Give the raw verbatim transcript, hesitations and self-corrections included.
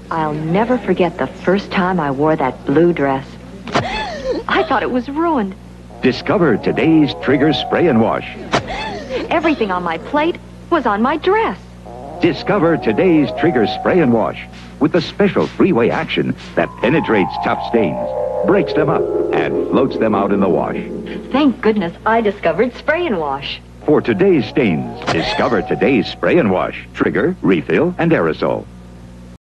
I'll never forget the first time I wore that blue dress. I thought it was ruined. Discover today's Trigger Spray and Wash. Everything on my plate was on my dress. Discover today's Trigger Spray and Wash with the special three-way action that penetrates tough stains, breaks them up, and floats them out in the wash. Thank goodness I discovered Spray and Wash. For today's stains, discover today's Spray and Wash, Trigger, Refill, and Aerosol.